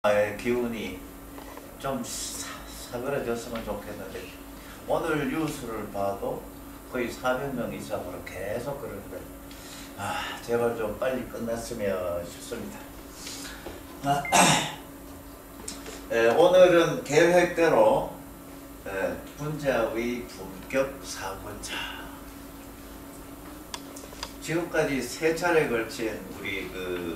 기운이 좀 사그러졌으면 좋겠는데 오늘 뉴스를 봐도 거의 400명 이상으로 계속 그러는데 제발 좀 빨리 끝났으면 싶습니다. 오늘은 계획대로 분자의 품격 4분자, 지금까지 3차례 걸친 우리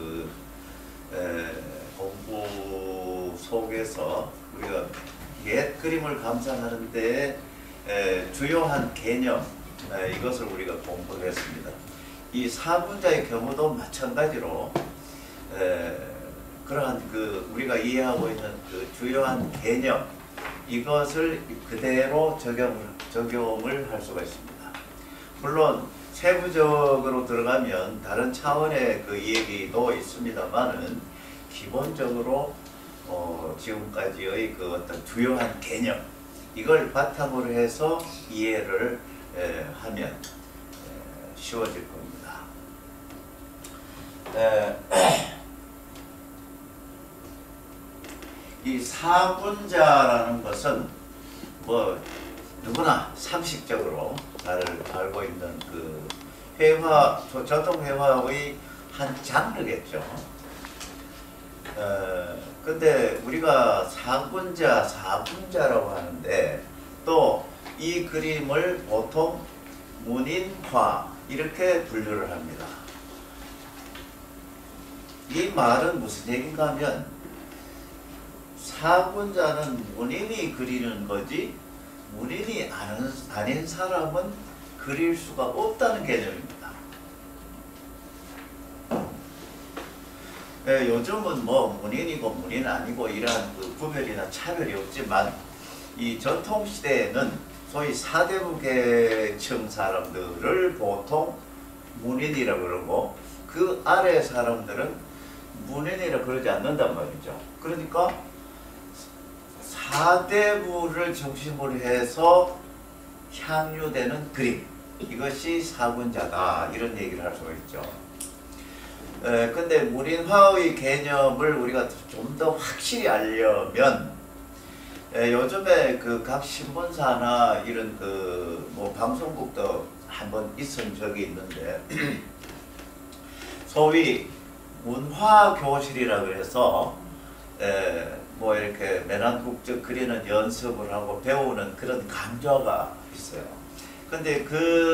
공부 속에서 우리가 옛 그림을 감상하는데 주요한 개념, 이것을 우리가 공부를 했습니다. 이 4분자의 경우도 마찬가지로 그러한 우리가 이해하고 있는 주요한 개념, 이것을 그대로 적용을 할 수가 있습니다. 물론 세부적으로 들어가면 다른 차원의 얘기도 있습니다만은 기본적으로 지금까지의 어떤 주요한 개념, 이걸 바탕으로 해서 이해를 하면 쉬워질 겁니다. 이 4분자라는 것은 누구나 상식적으로 잘 알고 있는 전통 회화의 한 장르겠죠. 근데 우리가 3분자, 4분자라고 하는데 또 이 그림을 보통 문인화 이렇게 분류를 합니다. 이 말은 무슨 얘기인가 하면 4분자는 문인이 그리는 거지 문인이 아닌 사람은 그릴 수가 없다는 개념입니다. 요즘은 문인이고 문인 아니고 이러한 구별이나 차별이 없지만 이 전통시대에는 소위 사대부계층 사람들을 보통 문인이라고 그러고 그 아래 사람들은 문인이라고 그러지 않는단 말이죠. 그러니까 사대부를 중심으로 해서 향유되는 그림, 이것이 4분자다, 이런 얘기를 할 수가 있죠. 근데 문인화의 개념을 우리가 좀 더 확실히 알려면 요즘에 각 신문사나 이런 방송국도 한번 있은 적이 있는데 소위 문화교실이라 그래서 이렇게 매난국적 그리는 연습을 하고 배우는 그런 강좌가 있어요. 근데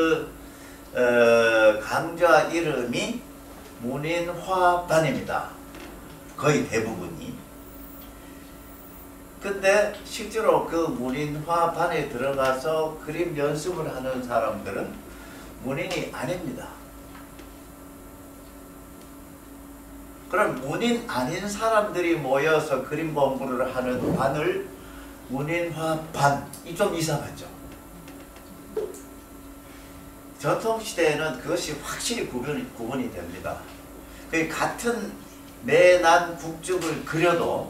강좌 이름이 문인화반입니다. 거의 대부분이. 근데 실제로 문인화반에 들어가서 그림 연습을 하는 사람들은 문인이 아닙니다. 그럼 문인 아닌 사람들이 모여서 그림 공부를 하는 반을 문인화반이 좀 이상하죠. 전통시대에는 그것이 확실히 구분이 됩니다. 같은 매난국죽을 그려도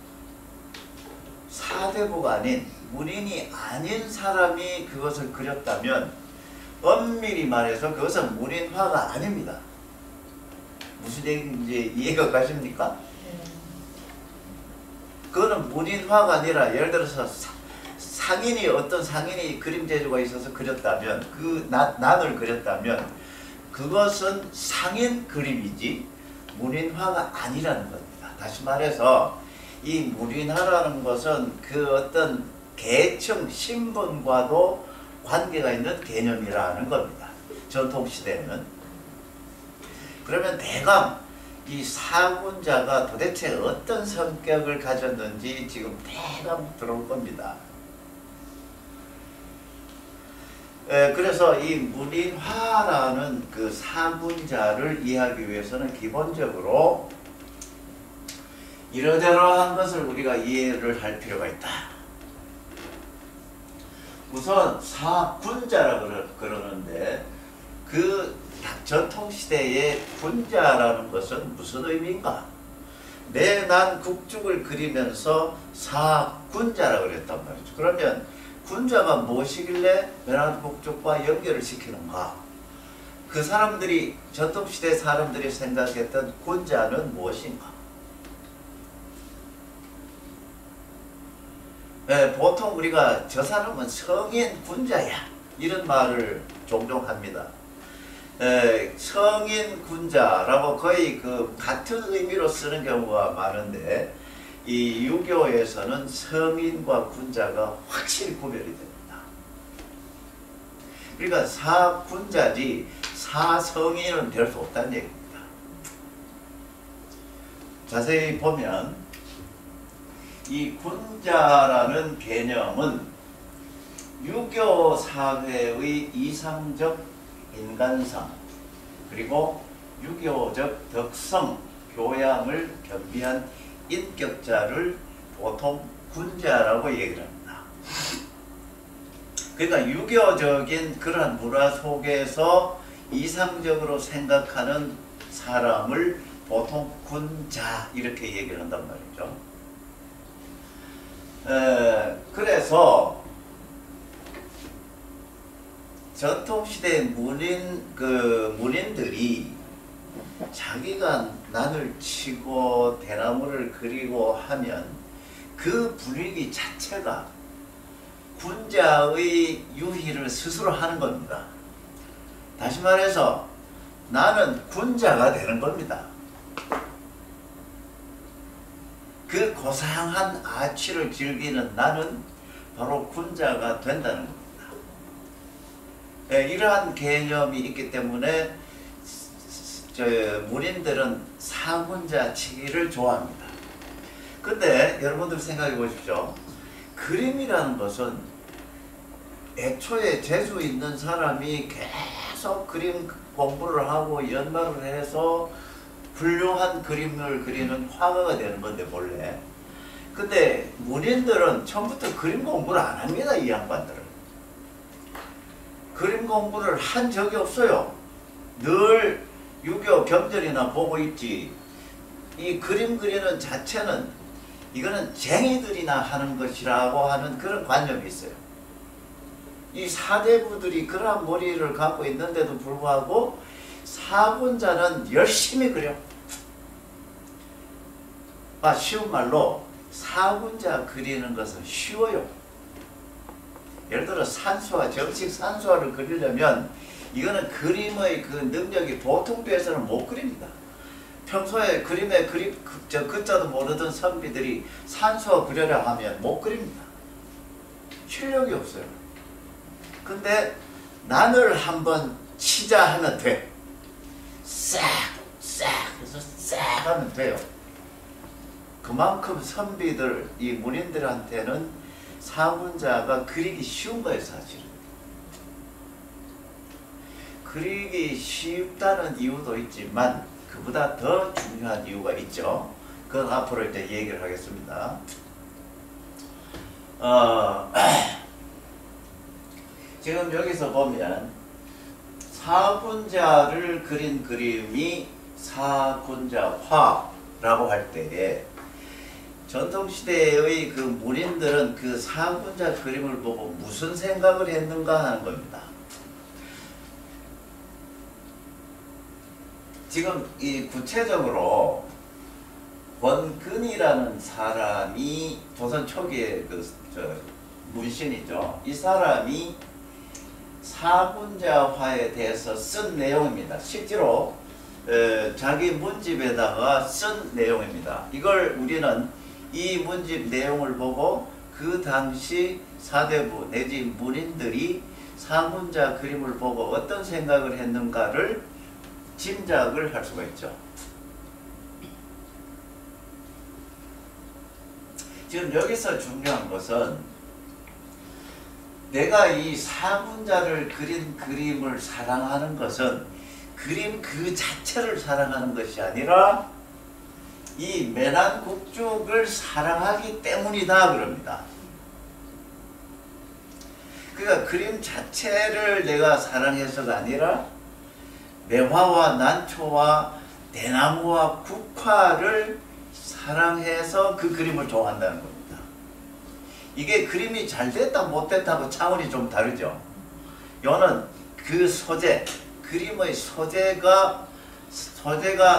사대부가 아닌 문인이 아닌 사람이 그것을 그렸다면 엄밀히 말해서 그것은 문인화가 아닙니다. 무슨 얘기인지 이해가 가십니까? 그거는 문인화가 아니라 예를 들어서 어떤 상인이 그림 재주가 있어서 그렸다면 난을 그렸다면 그것은 상인 그림이지 문인화가 아니라는 겁니다. 다시 말해서 이 문인화라는 것은 어떤 계층, 신분과도 관계가 있는 개념이라는 겁니다. 전통시대에는. 그러면 대강 이 4분자가 도대체 어떤 성격을 가졌는지 지금 대강 들어올 겁니다. 그래서 이 문인화라는 4분자를 이해하기 위해서는 기본적으로 이러저러한 것을 우리가 이해를 할 필요가 있다. 우선 4분자라고 그러는데 전통시대의 분자라는 것은 무슨 의미인가? 난 국죽을 그리면서 4군자라고 그랬단 말이죠. 그러면 군자가 무엇이길래 매난국죽과 연결을 시키는가? 전통시대 사람들이 생각했던 군자는 무엇인가? 보통 우리가 저 사람은 성인 군자야 이런 말을 종종 합니다. 성인 군자라고 거의 그 같은 의미로 쓰는 경우가 많은데 이 유교에서는 성인과 군자가 확실히 구별이 됩니다. 그러니까 사군자지 사성인은 될 수 없다는 얘기입니다. 자세히 보면 이 군자라는 개념은 유교 사회의 이상적 인간성 그리고 유교적 덕성, 교양을 겸비한 인격자를 보통 군자라고 얘기를 합니다. 그러니까 유교적인 그런 문화 속에서 이상적으로 생각하는 사람을 보통 군자 이렇게 얘기를 한단 말이죠. 그래서 전통시대 문인들이 자기가 난을 치고 대나무를 그리고 하면 그 분위기 자체가 군자의 유희를 스스로 하는 겁니다. 다시 말해서 나는 군자가 되는 겁니다. 그 고상한 아취를 즐기는 나는 바로 군자가 된다는 겁니다. 이러한 개념이 있기 때문에 문인들은 사군자 치기를 좋아합니다. 근데 여러분들 생각해 보십시오. 그림이라는 것은 애초에 재주 있는 사람이 계속 그림 공부를 하고 연마를 해서 훌륭한 그림을 그리는 화가가 되는 건데 본래. 근데 문인들은 처음부터 그림 공부를 안 합니다. 이 양반들은. 그림 공부를 한 적이 없어요. 늘 유교 경전이나 보고 있지. 이 그림 그리는 자체는 이거는 쟁이들이나 하는 것이라고 하는 그런 관념이 있어요. 이 사대부들이 그러한 머리를 갖고 있는데도 불구하고 사군자는 열심히 그려. 쉬운 말로 사군자 그리는 것은 쉬워요. 예를 들어 산수화, 정식 산수화를 그리려면 이거는 그림의 그 능력이 보통 비해서는 못 그립니다. 평소에 그림에 글자도 모르던 선비들이 산수화 그려라 하면 못 그립니다. 실력이 없어요. 근데 난을 한번 치자 하면 돼. 싹 해서 싹 하면 돼요. 그만큼 선비들, 이 문인들한테는 사군자가 그리기 쉬운 거예요, 사실은. 그리기 쉽다는 이유도 있지만 그보다 더 중요한 이유가 있죠. 그건 앞으로 이제 얘기를 하겠습니다. 지금 여기서 보면 사군자를 그린 그림이 사군자화라고 할 때에 전통시대의 그 문인들은 그 사군자 그림을 보고 무슨 생각을 했는가 하는 겁니다. 지금 이 구체적으로 권근이라는 사람이 조선 초기의 문신이죠. 이 사람이 사군자화에 대해서 쓴 내용입니다. 실제로 자기 문집에다가 쓴 내용입니다. 이걸 우리는 이 문집 내용을 보고 그 당시 사대부 내지 문인들이 사군자 그림을 보고 어떤 생각을 했는가를 짐작을 할 수가 있죠. 지금 여기서 중요한 것은 내가 이 사군자를 그린 그림을 사랑하는 것은 그림 그 자체를 사랑하는 것이 아니라 이 매난국죽을 사랑하기 때문이다 그럽니다. 그러니까 그림 자체를 내가 사랑해서가 아니라 매화와 난초와 대나무와 국화를 사랑해서 그 그림을 좋아한다는 겁니다. 이게 그림이 잘 됐다 못됐다고 차원이 좀 다르죠. 요는 그 소재, 그림의 소재가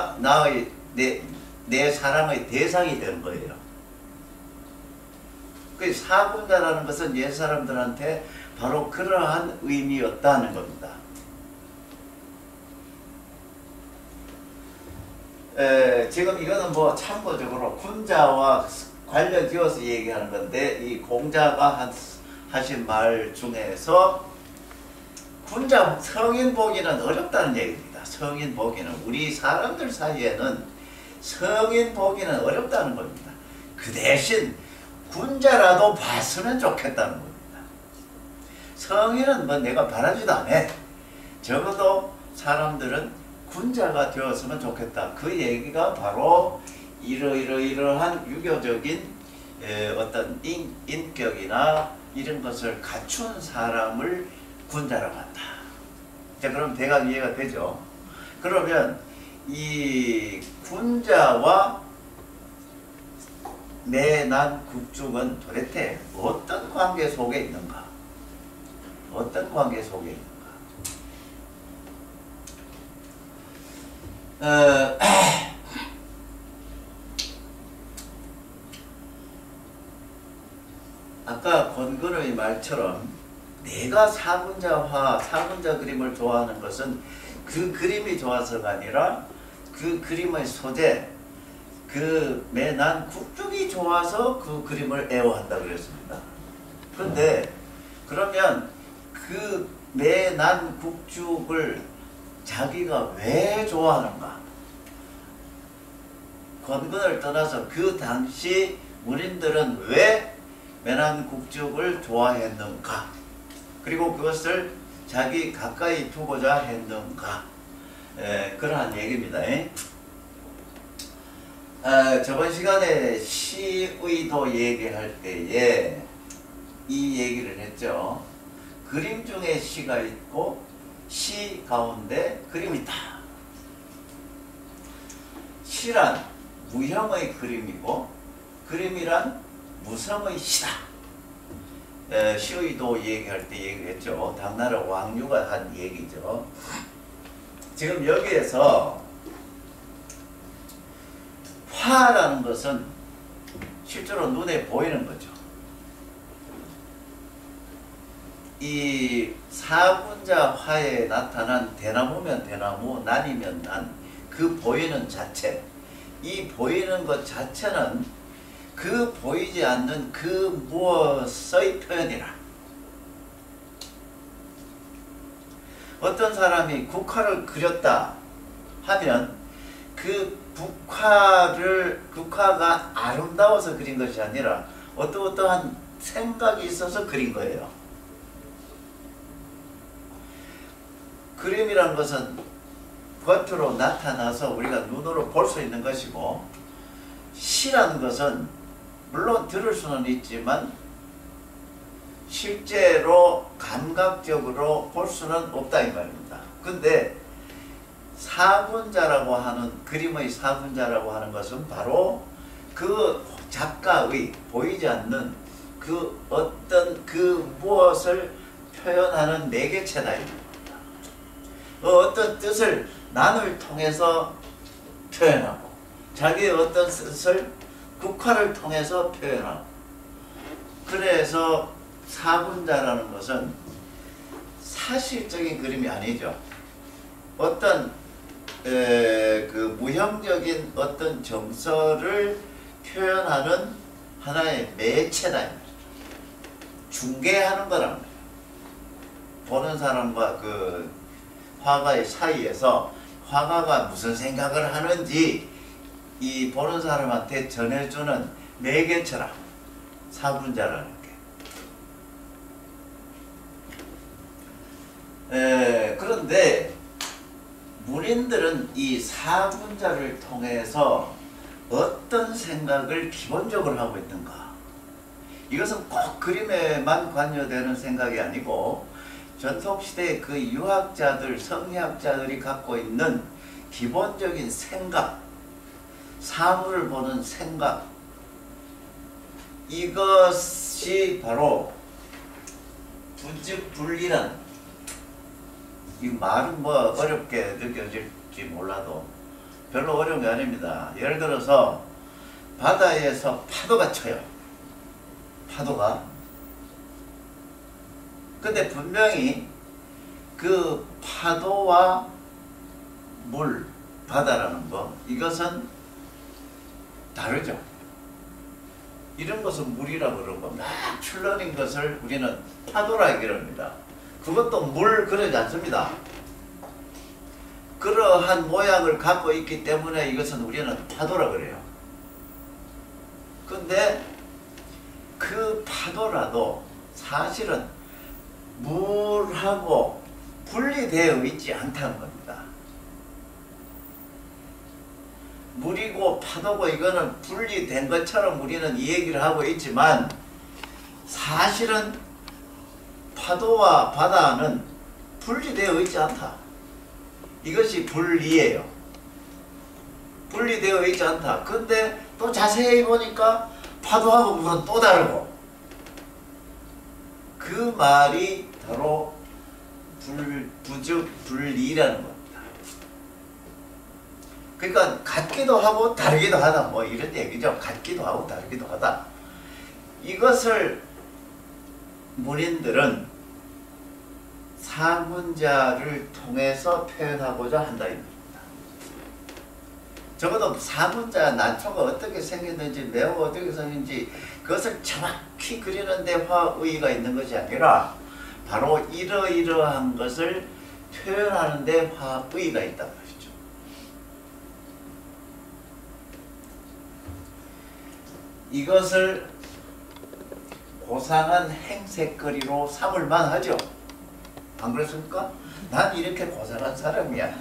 나의 내 사랑의 대상이 되는 거예요. 그 사군자라는 것은 옛 사람들한테 바로 그러한 의미였다는 겁니다. 지금 이거는 뭐 참고적으로 군자와 관련 지어서 얘기하는 건데, 이 공자가 하신 말 중에서 군자 성인 보기는 어렵다는 얘기입니다. 성인 보기는, 우리 사람들 사이에는 성인 보기는 어렵다는 겁니다. 그 대신 군자라도 봤으면 좋겠다는 겁니다. 성인은 뭐 내가 바라지도 않아. 적어도 사람들은 군자가 되었으면 좋겠다. 그 얘기가 바로 이러한 유교적인 어떤 인격이나 이런 것을 갖춘 사람을 군자라고 한다. 자, 그럼 대강 이해가 되죠? 그러면 이 군자와 내난 국죽은 도대체 어떤 관계 속에 있는가? 어떤 관계 속에 있는가? 아까 권근의 말처럼 내가 사군자 그림을 좋아하는 것은 그 그림이 좋아서가 아니라 그 그림의 소재, 그 매난 국죽이 좋아서 그 그림을 애호한다 그랬습니다. 그런데 그러면 그 매난 국죽을 자기가 왜 좋아하는가? 권근을 떠나서 그 당시 문인들은 왜 매난 국죽을 좋아했는가? 그리고 그것을 자기 가까이 두고자 했는가? 그러한 얘기입니다. 저번 시간에 시의도 얘기할 때에 이 얘기를 했죠. 그림 중에 시가 있고 시 가운데 그림이 있다. 시란 무형의 그림이고 그림이란 무성의 시다. 시의도 얘기할 때 얘기를 했죠. 당나라 왕류가 한 얘기죠. 지금 여기에서 화라는 것은 실제로 눈에 보이는 거죠. 이 사군자 화에 나타난 대나무면 대나무, 난이면 난, 그 보이는 자체, 이 보이는 것 자체는 그 보이지 않는 그 무엇의 표현이라. 어떤 사람이 국화를 그렸다 하면 그 국화가 아름다워서 그린 것이 아니라 어떠한 생각이 있어서 그린 거예요. 그림이란 것은 겉으로 나타나서 우리가 눈으로 볼 수 있는 것이고, 시라는 것은 물론 들을 수는 있지만 실제로 감각적으로 볼 수는 없다 이 말입니다. 근데 사군자라고 하는, 그림의 사군자라고 하는 것은 바로 그 작가의 보이지 않는 그 어떤 그 무엇을 표현하는 매개체다. 어떤 뜻을 난을 통해서 표현하고 자기의 어떤 뜻을 국화를 통해서 표현하고, 그래서 사군자라는 것은 사실적인 그림이 아니죠. 어떤 그 무형적인 어떤 정서를 표현하는 하나의 매체다. 중개하는 거랍니다. 보는 사람과 그 화가의 사이에서 화가가 무슨 생각을 하는지 이 보는 사람한테 전해주는 매개체라, 사군자라는 게. 그런데 문인들은 이 사군자를 통해서 어떤 생각을 기본적으로 하고 있는가? 이것은 꼭 그림에만 관여되는 생각이 아니고 전통시대의 그 유학자들, 성리학자들이 갖고 있는 기본적인 생각, 사물을 보는 생각, 이것이 바로 분집분리란, 이 말은 뭐 어렵게 느껴질지 몰라도 별로 어려운 게 아닙니다. 예를 들어서 바다에서 파도가 쳐요. 파도가. 근데 분명히 그 파도와 물, 바다라는 거, 이것은 다르죠. 이런 것은 물이라고 그러고 막 출렁인 것을 우리는 파도라 얘기합니다. 그것도 물 그러지 않습니다. 그러한 모양을 갖고 있기 때문에 이것은 우리는 파도라 그래요. 근데 그 파도라도 사실은 물하고 분리되어 있지 않다는 겁니다. 물이고 파도고 이거는 분리된 것처럼 우리는 이 얘기를 하고 있지만 사실은 파도와 바다는 분리되어 있지 않다. 이것이 분리예요. 분리되어 있지 않다. 근데 또 자세히 보니까 파도하고 물은 또 다르고, 그 말이 바로 부즉 분리라는 겁니다. 그러니까 같기도 하고 다르기도 하다, 뭐 이런 얘기죠. 같기도 하고 다르기도 하다. 이것을 문인들은 사문자를 통해서 표현하고자 한다 이 말입니다. 적어도 사문자 난초가 어떻게 생겼는지 매우 어떻게 생겼는지 그것을 정확히 그리는데 화의가 있는 것이 아니라 바로 이러이러한 것을 표현하는데 화의가 있단 말이죠. 이것을 고상한 행색거리로 삼을만 하죠. 안 그렇습니까? 난 이렇게 고상한 사람이야.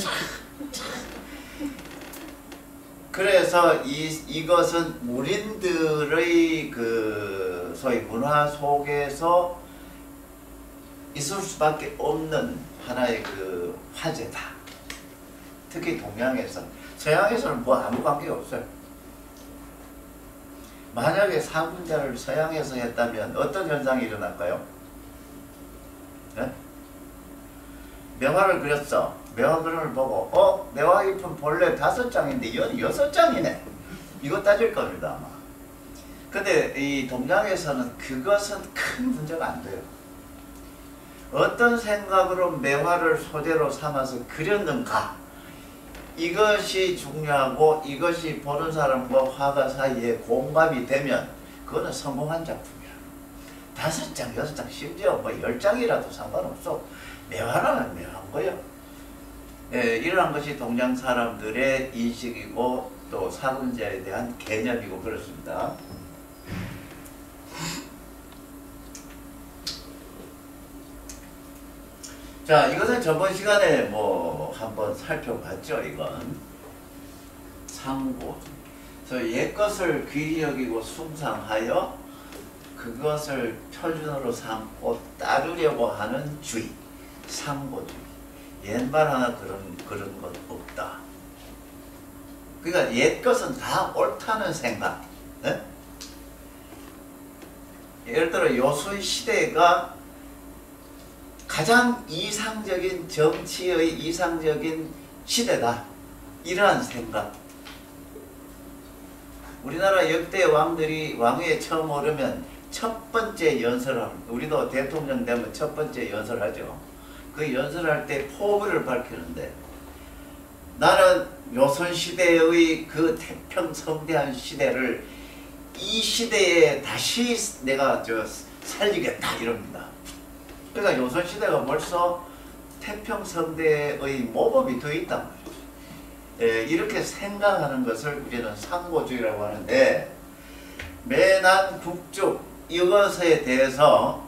그래서 이것은 문인들의 그 소위 문화 속에서 있을 수밖에 없는 하나의 그 화제다. 특히 동양에서. 서양에서는 뭐 아무 관계가 없어요. 만약에 사문자를 서양에서 했다면 어떤 현상이 일어날까요? 네? 명화를 그렸어. 명화 그림을 보고 명화 잎은 본래 5장인데 이건 6장이네. 이거 따질 겁니다 아마. 근데 이 동양에서는 그것은 큰 문제가 안 돼요. 어떤 생각으로 명화를 소재로 삼아서 그렸는가, 이것이 중요하고 이것이 보는 사람과 화가 사이에 공감이 되면 그거는 성공한 작품이야. 5장, 6장, 심지어 뭐 10장이라도 상관없어. 명화라는 명화인 거예요. 예, 이러한 것이 동양 사람들의 인식이고 또 사문자에 대한 개념이고 그렇습니다. 자, 이것은 저번 시간에 뭐 한번 살펴봤죠. 이건 상고. 그래서 옛것을 귀히 여기고 숭상하여 그것을 표준으로 삼고 따르려고 하는 주의, 상고주의. 옛말 하나 그런 것 없다. 그러니까 옛것은 다 옳다는 생각. 네? 예를 들어 요소의 시대가 가장 이상적인 정치의 이상적인 시대다. 이러한 생각. 우리나라 역대 왕들이 왕위에 처음 오르면 첫 번째 연설을 합니다. 우리도 대통령 되면 첫 번째 연설하죠. 그 연설할 때 포부를 밝히는데, 나는 조선시대의 그 태평성대한 시대를 이 시대에 다시 내가 살리겠다 이럽니다. 그러니까 조선시대가 벌써 태평성대의 모범이 되어 있단 말이죠. 이렇게 생각하는 것을 우리는 상고주의라고 하는데, 매난 국죽 이것에 대해서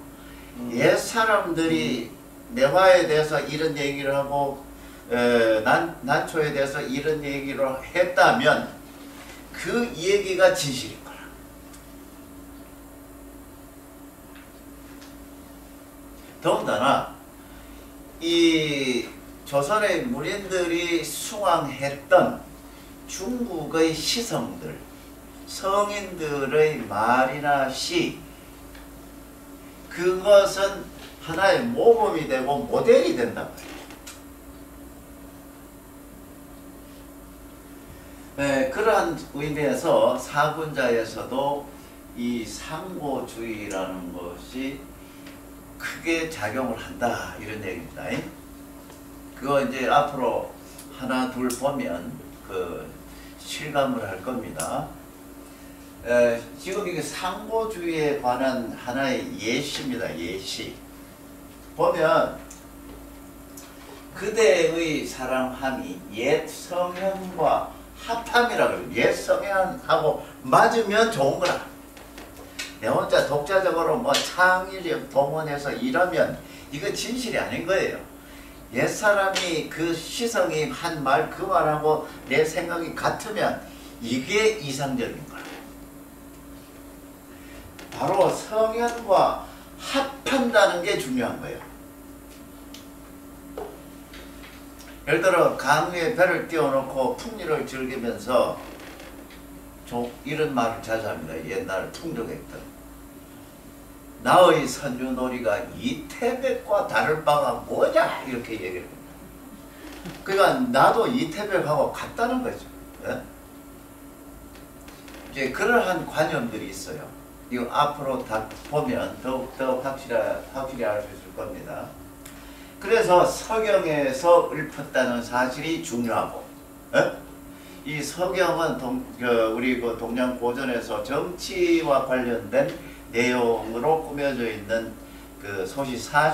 옛사람들이 매화에 대해서 이런 얘기를 하고 난초에 대해서 이런 얘기를 했다면 그 얘기가 진실인 거라. 더군다나 이 조선의 문인들이 숭앙했던 중국의 시성들, 성인들의 말이나 시, 그것은 하나의 모범이 되고 모델이 된단 말이에요. 네, 그러한 의미에서 사군자에서도 이 상고주의라는 것이 크게 작용을 한다 이런 얘기입니다. 그거 이제 앞으로 하나 둘 보면 그 실감을 할 겁니다. 지금 이게 상고주의에 관한 하나의 예시입니다. 예시 보면 그대의 사랑함이 옛 성향과 합함이라고 그래요. 옛 성향하고 맞으면 좋은 거라. 내 혼자 독자적으로 뭐 창의력 동원해서 이러면 이거 진실이 아닌 거예요. 옛사람이 그 시성이 한 말 그 말하고 내 생각이 같으면 이게 이상적인 거야. 바로 성향과 합한다는 게 중요한 거예요. 예를 들어 강 위에 배를 띄워놓고 풍류를 즐기면서 이런 말을 자주 합니다. 옛날 풍족했던 나의 선유놀이가 이태백과 다를 바가 뭐냐 이렇게 얘기를 합니다. 그러니까 나도 이태백하고 같다는 거죠. 네? 이제 그러한 관념들이 있어요. 이거 앞으로 다 보면 더욱 확실히 알 수 있을 겁니다. 그래서 서경에서 읊었다는 사실이 중요하고, 에? 이 서경은 우리 그 동양 고전에서 정치와 관련된 내용으로 꾸며져 있는 그 소시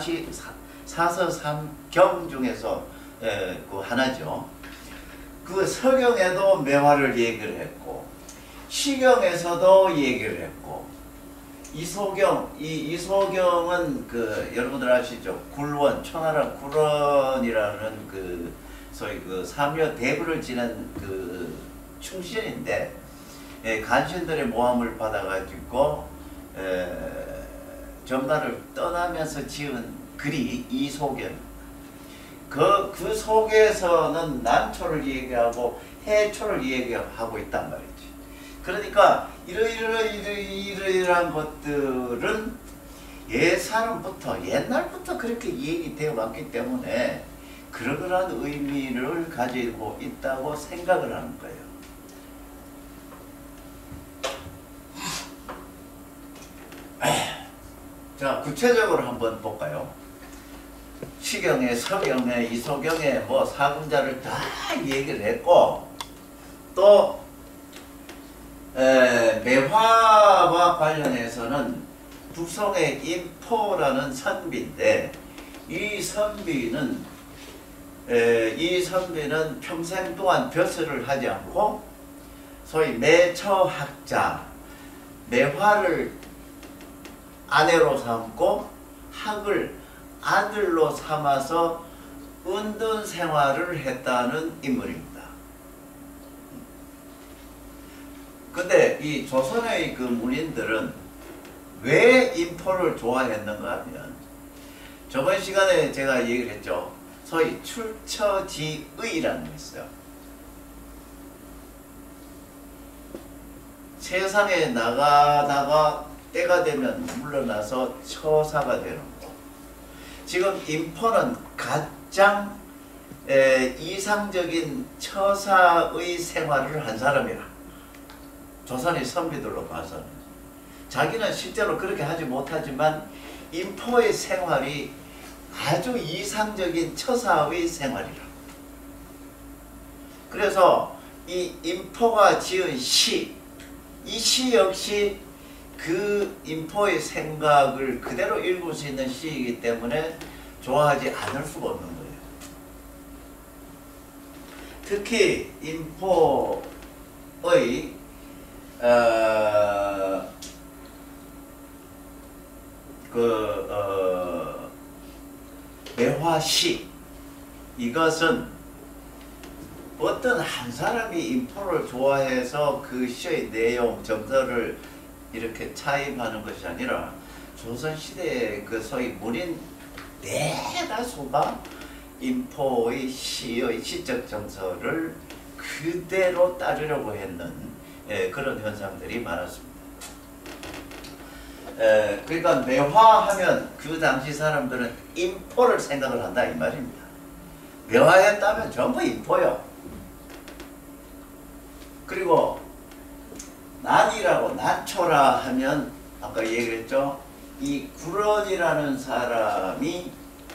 사서삼경 중에서 그 하나죠. 그 서경에도 매화를 얘기를 했고, 시경에서도 얘기를 했고, 이소경은 그 여러분들 아시죠? 굴원, 초나라 굴원이라는 그 소위 그 삼려 대부를 지낸 그 충신인데 간신들의 모함을 받아가지고 정나를 떠나면서 지은 글이 이소경. 그 속에서는 난초를 얘기하고 해초를 얘기하고 있단 말이지. 그러니까 이러이러한 것들은 옛날부터 그렇게 얘기되어 왔기 때문에 그러한 의미를 가지고 있다고 생각을 하는 거예요. 자, 구체적으로 한번 볼까요? 시경에, 서경에, 이소경에 뭐 사군자를 다 얘기를 했고, 또 매화와 관련해서는 북송의 인포라는 선비인데, 이 선비는 평생 동안 벼슬을 하지 않고 소위 매처학자, 매화를 아내로 삼고 학을 아들로 삼아서 은둔 생활을 했다는 인물입니다. 근데 이 조선의 그 문인들은 왜 인포를 좋아했는가 하면, 저번 시간에 제가 얘기를 했죠. 소위 출처지의라는 게 있어요. 세상에 나가다가 때가 되면 물러나서 처사가 되는 거. 지금 인포는 가장 이상적인 처사의 생활을 한 사람이라. 조선의 선비들로 봐서는. 자기는 실제로 그렇게 하지 못하지만 인포의 생활이 아주 이상적인 처사의 생활이라. 그래서 이 인포가 지은 시, 이 시 역시 그 인포의 생각을 그대로 읽을 수 있는 시이기 때문에 좋아하지 않을 수가 없는 거예요. 특히 인포의 매화시, 이것은 어떤 한 사람이 인포를 좋아해서 그 시의 내용, 정서를 이렇게 차임하는 것이 아니라 조선시대의 그 소위 문인 대다수가 인포의 시의 시적 정서를 그대로 따르려고 했는 그런 현상들이 많았습니다. 그러니까 매화하면 그 당시 사람들은 인포를 생각을 한다 이 말입니다. 매화했다면 전부 인포요. 그리고 난이라고 난초라 하면 아까 얘기했죠. 이 구런이라는 사람이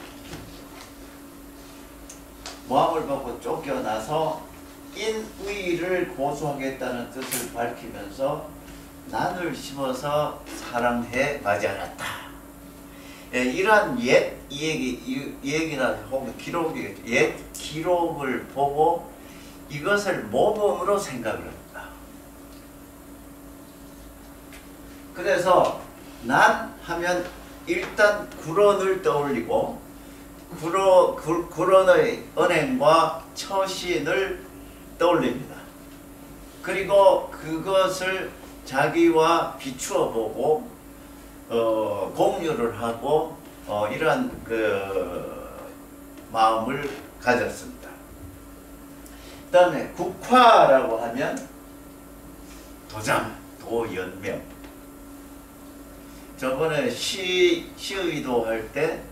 모함을 받고 쫓겨나서 인의를 고소하겠다는 뜻을 밝히면서 난을 심어서 사랑해 마지 않았다. 예, 이러한 옛 얘기나 혹은 기록이겠죠. 옛 기록을 보고 이것을 모범으로 생각을 합니다. 그래서 난 하면 일단 구런을 떠올리고 구런의 언행과 처신을 떠올립니다. 그리고 그것을 자기와 비추어 보고 공유를 하고 이러한 그 마음을 가졌습니다. 그 다음에 국화라고 하면 도장, 도연명. 저번에 시의도 할 때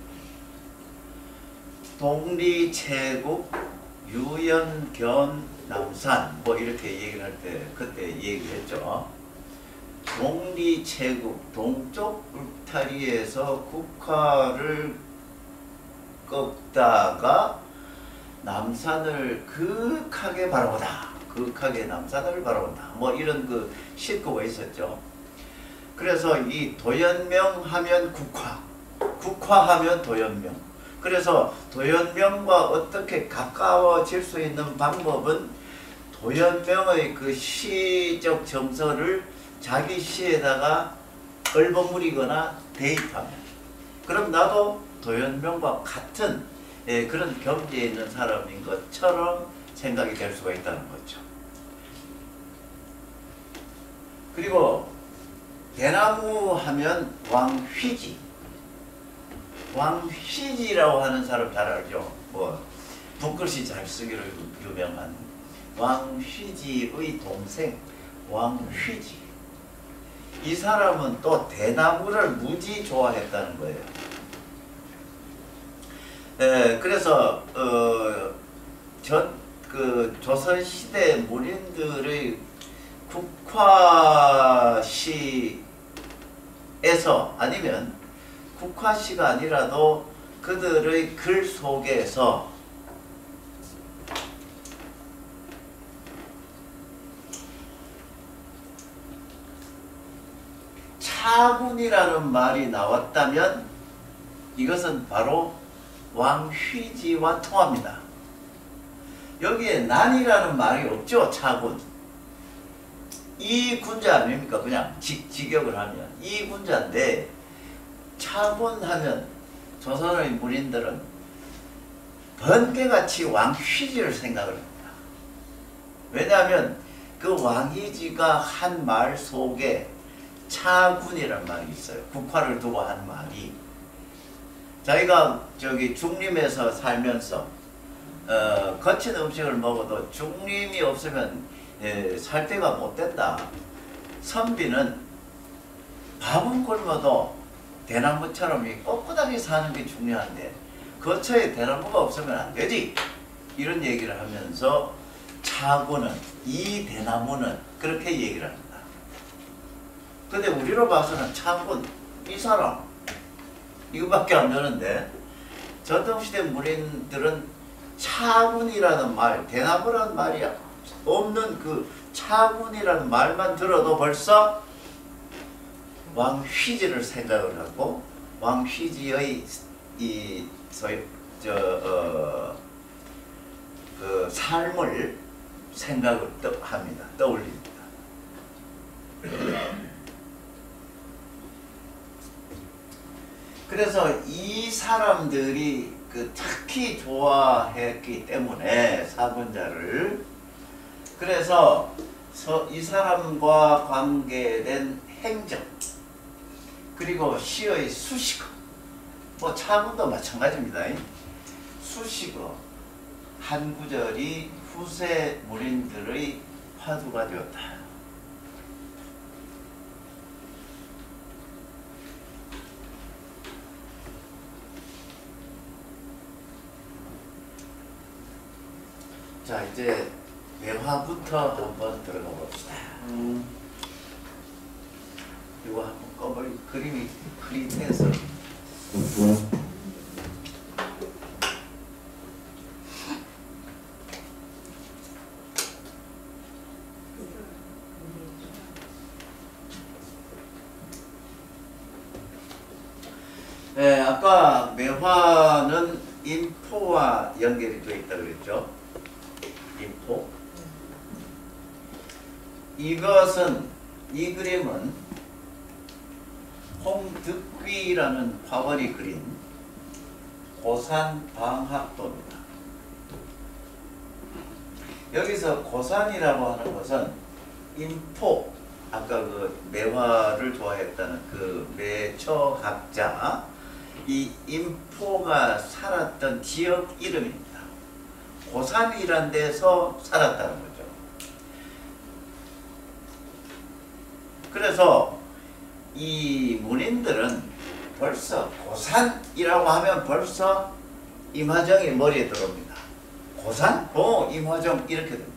동리체국 유연견 남산 뭐 이렇게 얘기를 할 때 그때 얘기했죠. 동리체국 동쪽 울타리에서 국화를 꺾다가 남산을 극하게 바라보다. 극하게 남산을 바라본다. 뭐 이런 그 시구가 있었죠. 그래서 이 도연명 하면 국화, 국화하면 도연명. 그래서 도연명과 어떻게 가까워질 수 있는 방법은 도연명의 그 시적 정서를 자기 시에다가 얼버무리거나 대입하면, 그럼 나도 도연명과 같은 그런 경지에 있는 사람인 것처럼 생각이 될 수가 있다는 거죠. 그리고 대나무 하면 왕휘지. 왕휘지라고 하는 사람 잘 알죠. 뭐 붓글씨 잘 쓰기로 유명한 왕휘지의 동생 왕휘지. 이 사람은 또 대나무를 무지 좋아했다는 거예요. 그래서 조선시대 문인들의 국화시에서 아니면 국화시가 아니라도 그들의 글 속에서 차군이라는 말이 나왔다면 이것은 바로 왕휘지와 통합니다. 여기에 난이라는 말이 없죠. 차군. 이 군자 아닙니까? 그냥 직역을 하면 이 군자인데, 차군 하면 조선의 문인들은 번개같이 왕휘지를 생각을 합니다. 왜냐하면 그 왕휘지가 한 말 속에 차군이라는 말이 있어요. 국화를 두고 한 말이. 자기가 저기 중림에서 살면서 거친 음식을 먹어도 중림이 없으면 살 데가 못 된다. 선비는 밥은 굶어도 대나무처럼 꼿꼿하게 사는 게 중요한데 거처에 대나무가 없으면 안 되지. 이런 얘기를 하면서 차군은, 이 대나무는 그렇게 얘기를 합니다. 근데 우리로 봐서는 차군, 이 사람 이거밖에 안 되는데, 전통시대 문인들은 차군이라는 말, 대나무라는 말이 없는 그 차군이라는 말만 들어도 벌써 왕휘지를 생각을 하고 왕휘지의 이 그 삶을 생각을 합니다. 떠올립니다. 그래서 이 사람들이 그 특히 좋아했기 때문에 사군자를, 그래서 이 사람과 관계된 행정, 그리고 시의 수식어, 뭐 차군도 마찬가지입니다. 수식어 한 구절이 후세 문인들의 화두가 되었다. 자, 이제 매화부터 한번 들어가 봅시다. 이거 한번 꺼버리 그림이 흐릿해서. 네, 아까 매화는 인포와 연결이 되어 있다고 그랬죠. 인포. 이것은, 이 그림은 홍득귀라는 화원이 그린 고산방학도입니다. 여기서 고산이라고 하는 것은 인포, 아까 그 매화를 좋아했다는 그 매처학자, 이 인포가 살았던 지역 이름입니다. 고산이란 데서 살았다는 거죠. 그래서 이 문인들은 벌써 고산이라고 하면 벌써 임화정이 머리에 들어옵니다. 고산? 임화정 이렇게 됩니다.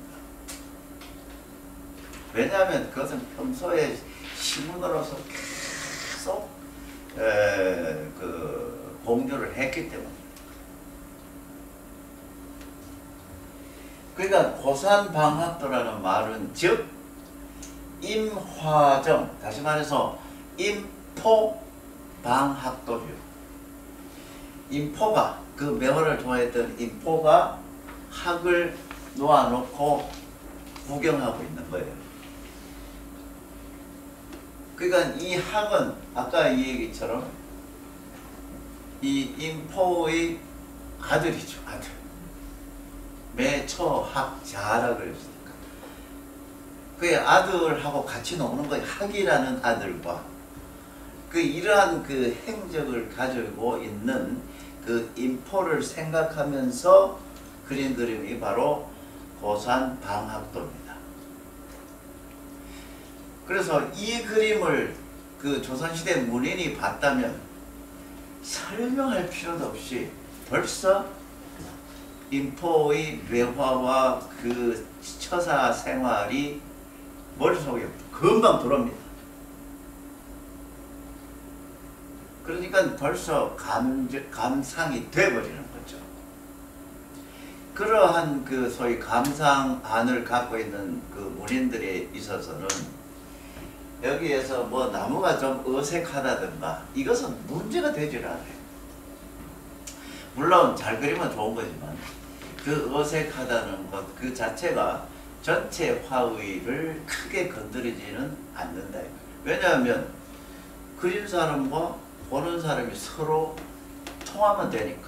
왜냐하면 그것은 평소에 시문으로서 계속 공유를 했기 때문입니다. 그러니까 고산방학도라는 말은 즉 임화정, 다시 말해서 인포방학도죠. 인포가, 그 매화를 좋아했던 인포가 학을 놓아놓고 구경하고 있는 거예요. 그러니까 이 학은 아까 이 얘기처럼 이 인포의 아들이죠. 아들. 매처학자라 그랬으니까. 그 아들하고 같이 노는 거예요. 학이라는 아들과 그 이러한 그 행적을 가지고 있는 그 인포를 생각하면서 그린 그림이 바로 고산방학도입니다. 그래서 이 그림을 그 조선시대 문인이 봤다면 설명할 필요도 없이 벌써 인포의 매화와 그 처사 생활이 머릿속에 금방 들어옵니다. 그러니까 벌써 감상이 돼버리는 거죠. 그러한 그 소위 감상안을 갖고 있는 그 문인들에 있어서는 여기에서 뭐 나무가 좀 어색하다든가 이것은 문제가 되질 않아요. 물론 잘 그리면 좋은 거지만 그 어색하다는 것 그 자체가 전체 화의를 크게 건드리지는 않는다. 왜냐하면 그린 사람과 보는 사람이 서로 통하면 되니까.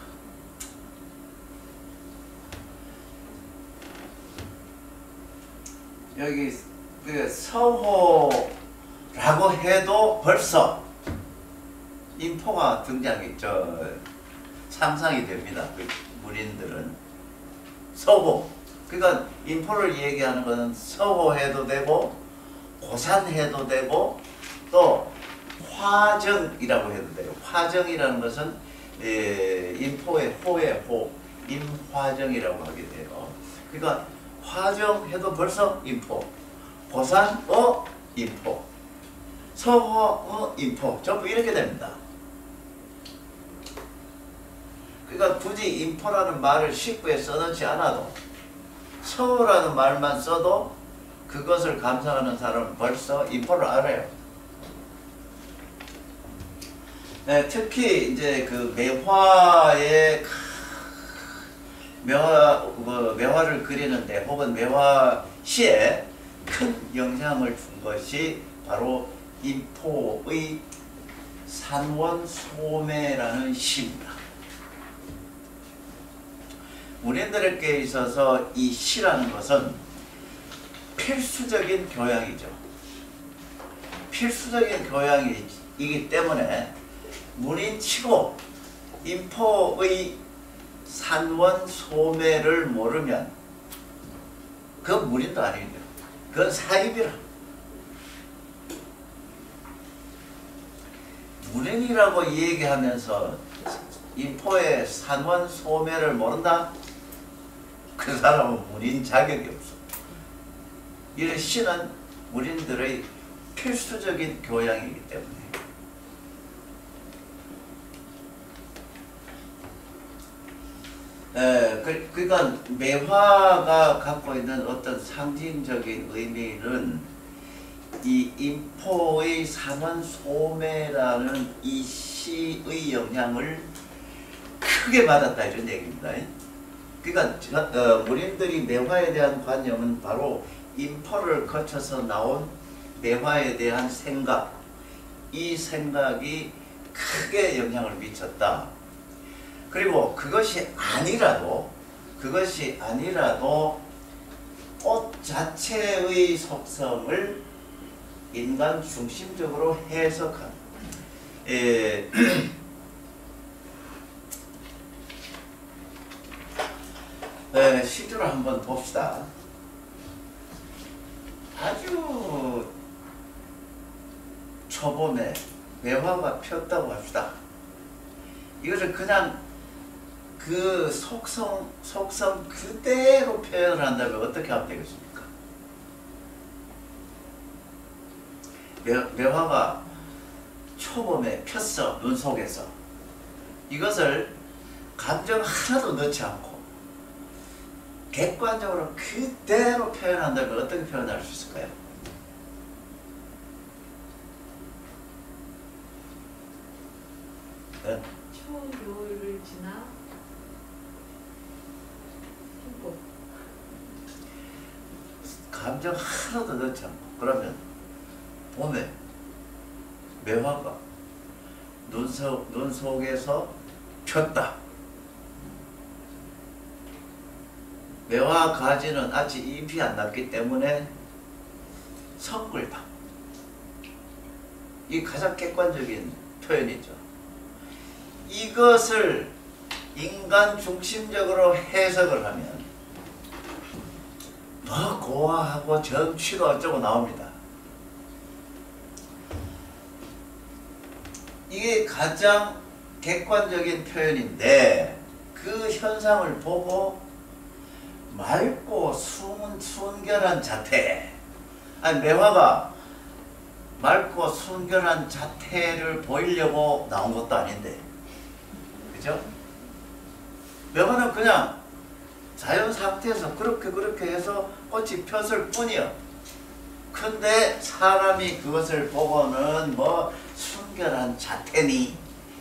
여기 그 서호라고 해도 벌써 인포가 등장이 상상이 됩니다. 그 문인들은 서호. 그러니까 인포를 얘기하는 것은 서호해도 되고 고산해도 되고 또 화정이라고 해도 돼요. 화정이라는 것은 인포의 호의 호, 임화정이라고 하게 돼요. 그러니까 화정해도 벌써 인포, 고산 인포, 서호 인포, 전부 이렇게 됩니다. 그러니까 굳이 인포라는 말을 식구에 써놓지 않아도 서호라는 말만 써도 그것을 감상하는 사람은 벌써 인포를 알아요. 네, 특히 이제 그 매화를 그리는데 혹은 매화시에 큰 영향을 준 것이 바로 인포의 산원소매라는 시입니다. 문인들에게 있어서 이 시라는 것은 필수적인 교양이죠. 필수적인 교양이기 때문에 문인치고 인포의 산원소매를 모르면 그건 문인도 아닙니다. 그건 사입이라. 문인이라고 얘기하면서 인포의 산원소매를 모른다? 그 사람은 문인 자격이 없어. 이 시는 문인들의 필수적인 교양이기 때문에. 그러니까 매화가 갖고 있는 어떤 상징적인 의미는 이 인포의 산원소매라는 이 시의 영향을 크게 받았다 이런 얘기입니다. 그러니까 문인들이 매화에 대한 관념은 바로 인포를 거쳐서 나온 매화에 대한 생각, 이 생각이 크게 영향을 미쳤다. 그리고 그것이 아니라도 꽃 자체의 속성을 인간 중심적으로 해석한 시주를 한번 봅시다. 아주 초봄에 매화가 폈다고 합시다. 이것을 그냥 그 속성 그대로 표현을 한다면 어떻게 하면 되겠습니까? 매화가 초봄에 폈어, 눈 속에서. 이것을 감정 하나도 넣지 않고 객관적으로 그대로 표현한다면 어떻게 표현할 수 있을까요? 네? 초여울을 지나 행복. 감정 하나도 넣지 않고. 그러면 봄에 매화가 눈 속에서 폈다. 매화 가지는 아직 잎이 안 났기 때문에 섞을다. 이 가장 객관적인 표현이죠. 이것을 인간 중심적으로 해석을 하면 더 고화하고 정치가 어쩌고 나옵니다. 이게 가장 객관적인 표현인데 그 현상을 보고 맑고 순결한 자태, 아니 매화가 맑고 순결한 자태를 보이려고 나온 것도 아닌데, 그죠? 매화는 그냥 자연 상태에서 그렇게 해서 꽃이 폈을 뿐이요. 근데 사람이 그것을 보고는 뭐 순결한 자태니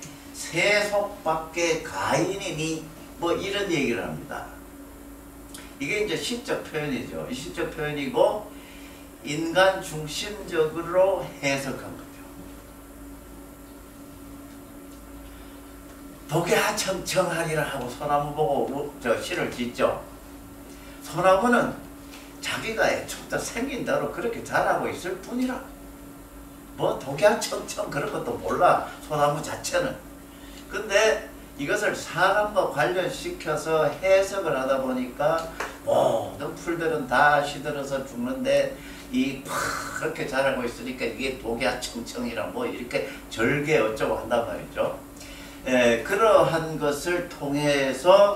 세속밖에 가인이니 뭐 이런 얘기를 합니다. 이게 이제 시적 표현이죠. 이 시적 표현이고 인간 중심적으로 해석한 거죠. 독야청청하리라 하고 소나무 보고 시를 짓죠. 소나무는 자기가 애초부터 생긴 대로 그렇게 자라고 있을 뿐이라 뭐 독야청청 그런 것도 몰라, 소나무 자체는. 근데 이것을 사람과 관련시켜서 해석을 하다 보니까 모든 풀들은 다 시들어서 죽는데 그렇게 자라고 있으니까 이게 독야청청이라 뭐 이렇게 절개 어쩌고 한단 말이죠. 그러한 것을 통해서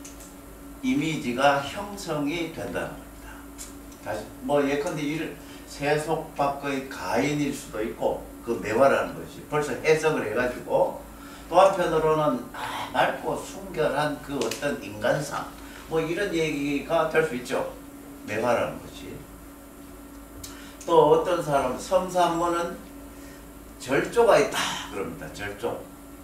이미지가 형성이 된다는 겁니다. 다시 뭐 예컨대 세속 밖의 가인일 수도 있고 그 매화라는 것이 벌써 해석을 해가지고 또 한편으로는 맑고 순결한 그 어떤 인간상 뭐 이런 얘기가 될 수 있죠. 매화라는 것이. 또 어떤 사람 섬산모는 절조가 있다 그럽니다. 절조.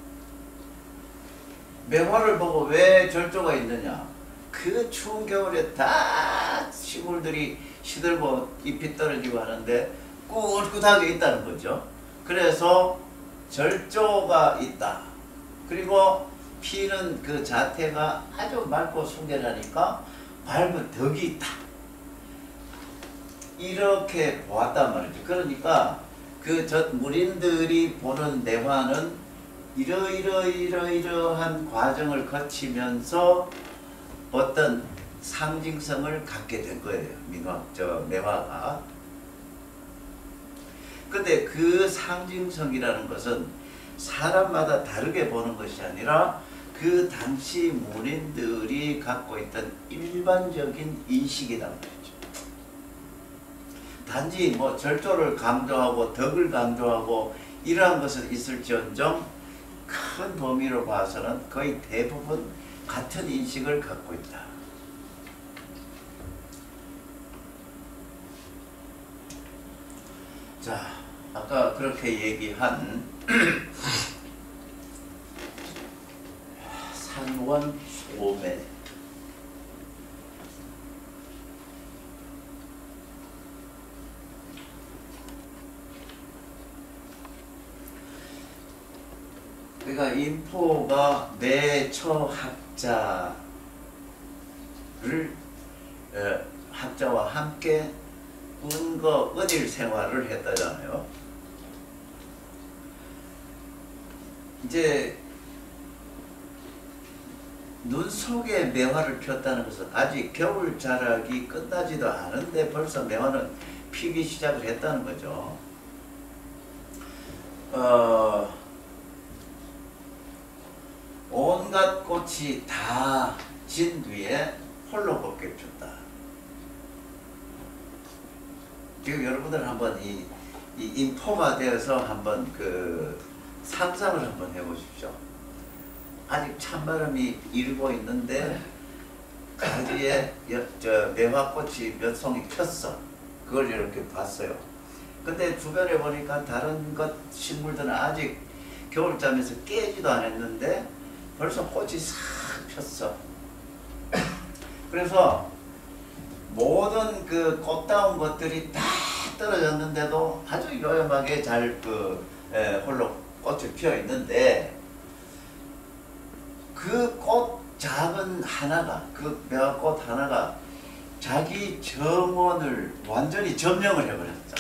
매화를 보고 왜 절조가 있느냐, 그 추운 겨울에 다 식물들이 시들고 잎이 떨어지고 하는데 꿋꿋하게 있다는 거죠. 그래서 절조가 있다. 그리고 피는 그 자태가 아주 맑고 순결하니까 맑은 덕이 있다. 이렇게 보았단 말이죠. 그러니까 그 문인들이 보는 매화는 이러이러한 과정을 거치면서 어떤 상징성을 갖게 된 거예요. 매화가. 근데 그 상징성이라는 것은 사람마다 다르게 보는 것이 아니라 그 당시 문인들이 갖고 있던 일반적인 인식이란 말이죠. 단지 뭐 절조를 강조하고 덕을 강조하고 이러한 것은 있을지언정 큰 범위로 봐서는 거의 대부분 같은 인식을 갖고 있다. 자, 아까 그렇게 얘기한 산원 소매, 그러니까 인포가 내처학자를 학자와 함께 은일 생활을 했다잖아요. 이제 눈 속에 매화를 폈다는 것은 아직 겨울 자락이 끝나지도 않은데 벌써 매화는 피기 시작을 했다는 거죠. 온갖 꽃이 다 진 뒤에 홀로 곱게 폈다. 지금 여러분들 한번 이 인포가 되어서 한번 그 상상을 한번 해보십시오. 아직 찬바람이 일고 있는데 가지에 매화꽃이 몇 송이 폈어. 그걸 이렇게 봤어요. 근데 주변에 보니까 다른 것 식물들은 아직 겨울잠에서 깨지도 않았는데 벌써 꽃이 싹 폈어. 그래서 모든 그 꽃다운 것들이 다 떨어졌는데도 아주 요염하게 잘 홀로 꽃이 피어 있는데 그 꽃 작은 하나가, 그 매화꽃 하나가 자기 정원을 완전히 점령을 해버렸죠.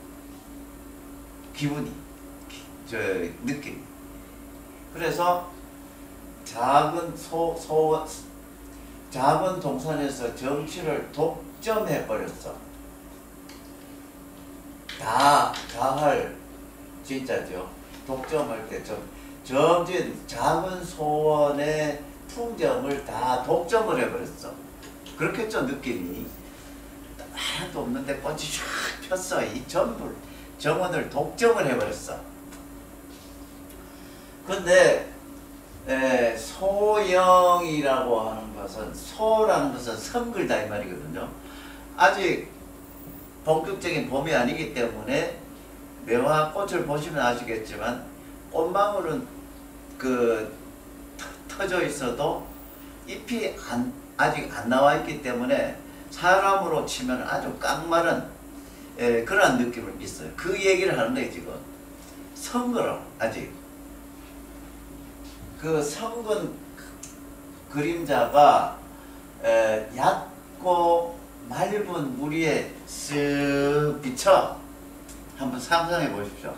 기분이, 느낌이. 그래서 작은 동산에서 정치를 독점해버렸어. 다할 진짜죠. 독점할 때 점진 작은 소원의 풍경을 다 독점을 해버렸어. 그렇겠죠, 느낌이. 하나도 없는데 꽃이 쫙 폈어. 이 전부 정원을 독점을 해버렸어. 근데 소영이라고 하는 것은, 소라는 것은 성글다 이 말이거든요. 아직 본격적인 봄이 아니기 때문에 매화 꽃을 보시면 아시겠지만 꽃망울은 터져 있어도 잎이 아직 안 나와 있기 때문에 사람으로 치면 아주 깡마른 그러한 느낌을 있어요. 그 얘기를 하는 거예요 지금. 성글어 아직. 그 성근 그림자가 얕고 맑은 물 위에 쓱 비쳐. 한번 상상해 보십시오.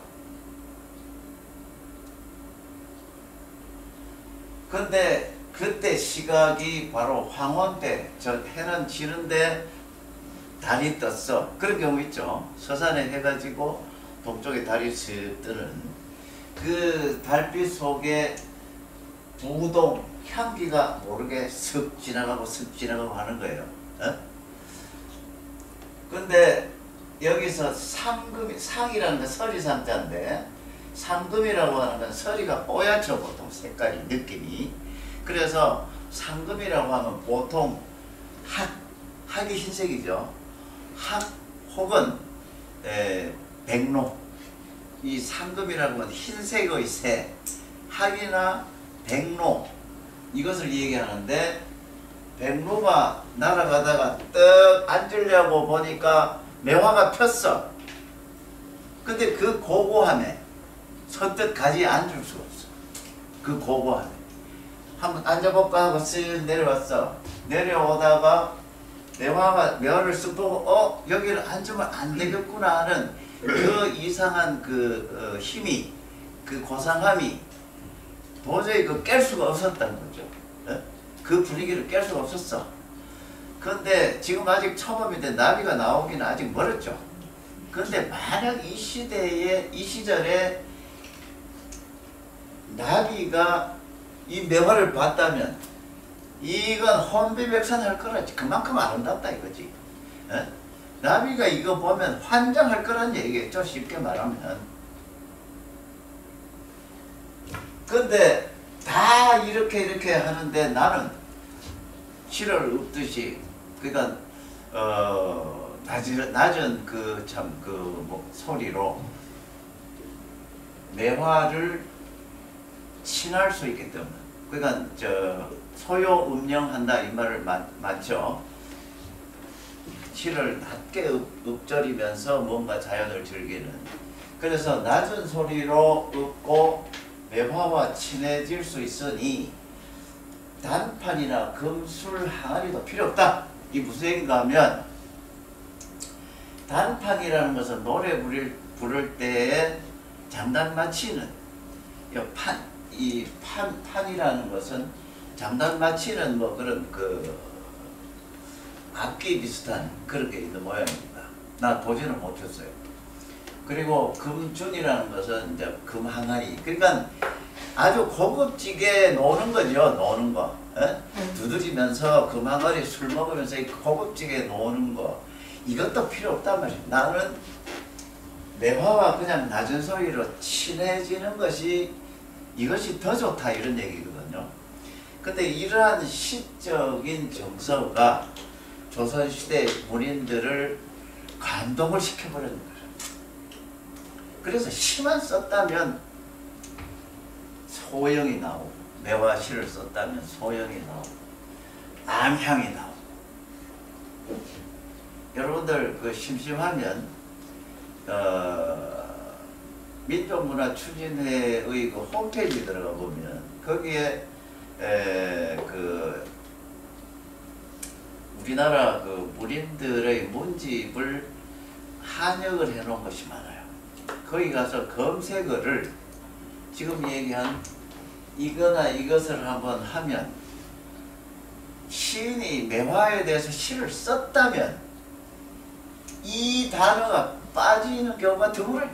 근데 그때 시각이 바로 황혼 때, 해는 지는데 달이 떴어. 그런 경우 있죠. 서산에 해가지고 동쪽에 달이 쓱 뜨는 그 달빛 속에 부동 향기가 모르게 슥 지나가고 하는 거예요. 근데 여기서 상이라는 건 서리상자인데, 상금이라고 하는 건 서리가 뽀얗죠, 보통 색깔이, 느낌이. 그래서 상금이라고 하면 보통 학이 흰색이죠. 학 혹은 백로. 이 상금이라는 건 흰색의 새, 학이나 백로, 이것을 얘기하는데, 백로가 날아가다가 떡 앉으려고 보니까 매화가 폈어. 근데 그 고고함에 선뜻 가지 앉을 수가 없어. 그 고고함에 한번 앉아볼까 하고 쓱 내려왔어. 내려오다가 매화를 쓱 보고 여기를 앉으면 안 되겠구나 하는 그 이상한 힘이, 그 고상함이 도저히 깰 수가 없었다는 거죠. 그 분위기를 깰 수가 없었어. 그런데 지금 아직 초봄인데 나비가 나오기는 아직 멀었죠. 그런데 만약 이 시절에 나비가 이 매화를 봤다면 이건 혼비백산할 거라지. 그만큼 아름답다 이거지. 나비가 이거 보면 환장할 거란 얘기겠죠. 쉽게 말하면. 근데 다 이렇게 하는데 나는 실을 읊듯이 그러니까 낮은 그 참 그 뭐 소리로 매화를 친할 수 있기 때문에 그러니까 저 소요 음령한다 이 말을 맞죠. 시를 낮게 읊조리면서 뭔가 자연을 즐기는. 그래서 낮은 소리로 읊고 매화와 친해질 수 있으니 단판이나 금술 항아리도 필요 없다. 이 무슨 얘기인가 하면 단판이라는 것은 노래 부를 때에 장단 맞추는 판이라는 것은 장단 맞추는 뭐 그런 그 악기 비슷한 그런 게 있는 모양입니다. 나 보지는 못했어요. 그리고 금준이라는 것은 이제 금항아리. 그러니까 아주 고급지게 노는 거죠. 노는 거. 두드리면서 금항아리 술 먹으면서 고급지게 노는 거. 이것도 필요 없단 말이에요. 나는 매화와 그냥 낮은 소리로 친해지는 것이 이것이 더 좋다 이런 얘기거든요. 근데 이러한 시적인 정서가 조선시대 문인들을 감동을 시켜버리는 거예요. 그래서 시만 썼다면 소영이 나오고 매화시를 썼다면 소영이 나오고 암향이 나오고 여러분들 그 심심하면 민족문화추진회의 그 홈페이지 들어가 보면 거기에 그 우리나라 그 문인들의 문집을 한역을 해놓은 것이 많아요. 거기 가서 검색어를 지금 얘기한 이거나 이것을 한번 하면 시인이 매화에 대해서 시를 썼다면 이 단어가 빠지는 경우가 드물어요.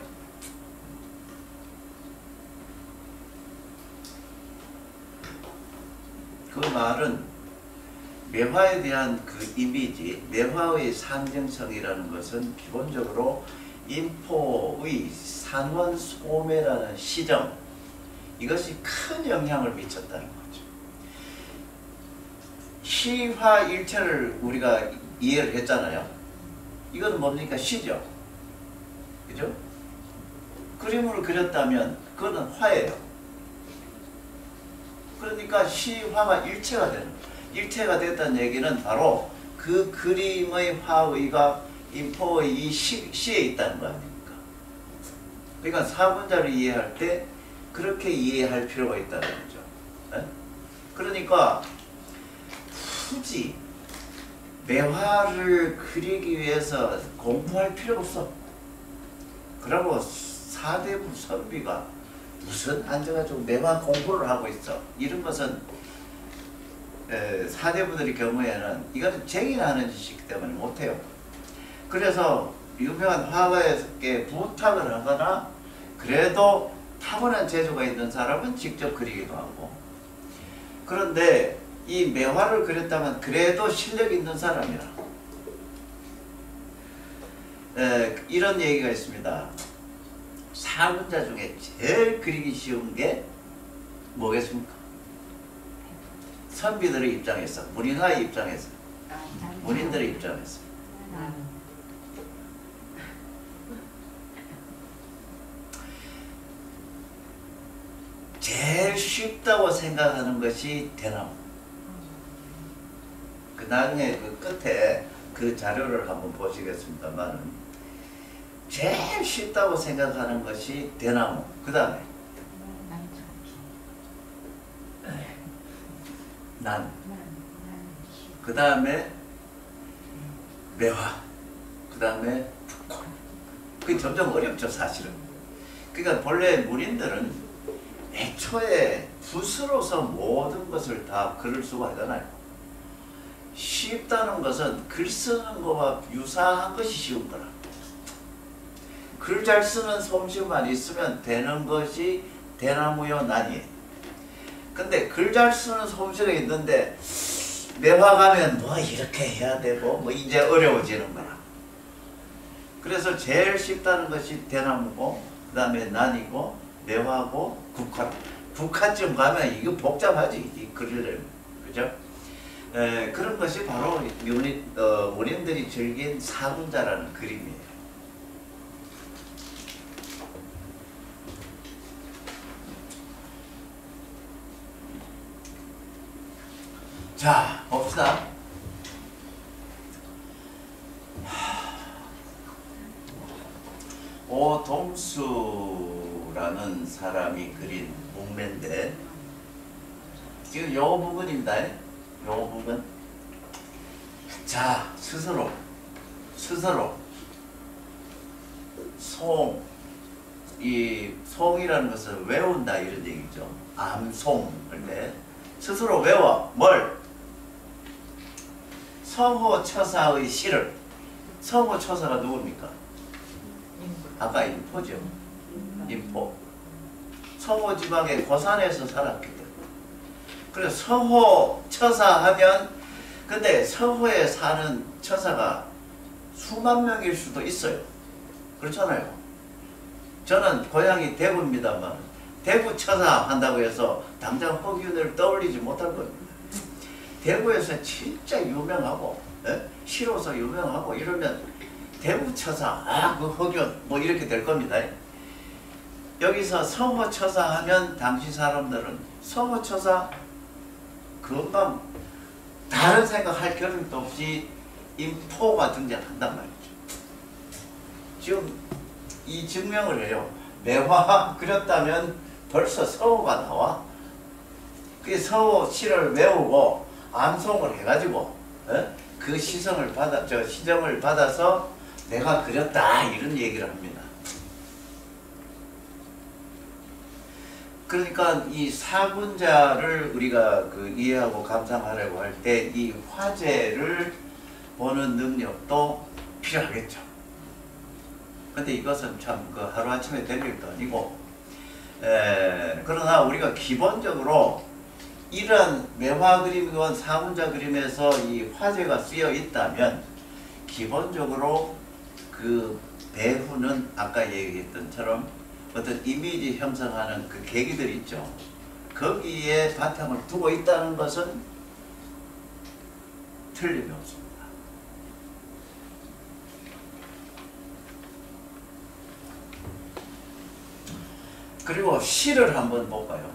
그 말은 매화에 대한 그 이미지, 매화의 상징성이라는 것은 기본적으로 인포의 산원소매라는 시정, 이것이 큰 영향을 미쳤다는 거죠. 시화 일체를 우리가 이해를 했잖아요. 이건 뭡니까? 시죠. 그죠? 그림을 그렸다면 그거는 화예요. 그러니까 시화가 일체가 되는 거예요. 일체가 됐다는 얘기는 바로 그 그림의 화의가 인포의 이 시에 있다는 거 아닙니까? 그러니까 사문자를 이해할 때 그렇게 이해할 필요가 있다는 거죠. 네? 그러니까 굳이 매화를 그리기 위해서 공부할 필요가 없어. 그러고 사대부 선비가 무슨 앉아가지고 매화 공부를 하고 있어. 이런 것은 사대부들의 경우에는 이것은 쟁이라는 짓이기 때문에 못해요. 그래서 유명한 화가에게 부탁을 하거나 그래도 타고난 재주가 있는 사람은 직접 그리기도 하고, 그런데 이 매화를 그렸다면 그래도 실력 있는 사람이라 이런 얘기가 있습니다. 사문자 중에 제일 그리기 쉬운 게 뭐겠습니까? 선비들의 입장에서, 문인화의 입장에서, 문인들의 입장에서 제일 쉽다고 생각하는 것이 대나무. 그 나중에 그 끝에 그 자료를 한번 보시겠습니다만 제일 쉽다고 생각하는 것이 대나무. 그 다음에 난, 그 다음에 매화, 그 다음에 북콘. 그게 점점 어렵죠 사실은. 그러니까 본래 문인들은 애초에 붓으로서 모든 것을 다 그릴 수가 하잖아요. 쉽다는 것은 글 쓰는 것과 유사한 것이 쉬운 거라. 글 잘 쓰는 솜씨만 있으면 되는 것이 대나무요 난이에요. 근데 글 잘 쓰는 솜씨가 있는데 매화 가면 뭐 이렇게 해야 되고 뭐 이제 어려워지는 거라. 그래서 제일 쉽다는 것이 대나무고, 그 다음에 난이고, 매화고, 국화. 국화쯤 가면 이거 복잡하지, 이 글을. 그죠? 그런 것이 바로 원인들이 즐긴 사군자라는 그림이에요. 자, 봅시다. 오동수라는 사람이 그린 목매인데, 지금 요 부분입니다. 요 부분. 자, 스스로 이 송이라는 것을 외운다 이런 얘기죠. 암송을 때 스스로 외워. 뭘? 성호처사의 시를. 성호처사가 누굽니까? 아까 인포죠. 인포. 성호 지방의 고산에서 살았기 때문에. 그래서 성호처사 하면, 근데 성호에 사는 처사가 수만 명일 수도 있어요. 그렇잖아요. 저는 고향이 대구입니다만 대구 처사 한다고 해서 당장 허균을 떠올리지 못할 겁니다. 대구에서 진짜 유명하고, 시로서 유명하고 이러면 대구 처사, 그 허균 뭐 이렇게 될 겁니다. 여기서 성호처사 하면 당시 사람들은 성호처사 금방 다른 생각할 겨를도 없이 인포가 등장한단 말이죠. 지금 이 증명을 해요. 매화 그렸다면 벌써 서호가 나와. 그 서호 시를 외우고 암송을 해가지고 그 시정을 받아서 내가 그렸다 이런 얘기를 합니다. 그러니까 이 사군자를 우리가 이해하고 감상하려고 할 때 이 화제를 보는 능력도 필요하겠죠. 근데 이것은 참 하루아침에 될 일도 아니고, 그러나 우리가 기본적으로 이런 매화 그림이건 사군자 그림에서 이 화제가 쓰여 있다면 기본적으로 그 배후는 아까 얘기했던 처럼 어떤 이미지 형성하는 그 계기들 있죠. 거기에 바탕을 두고 있다는 것은 틀림이 없습니다. 그리고 시를 한번 볼까요?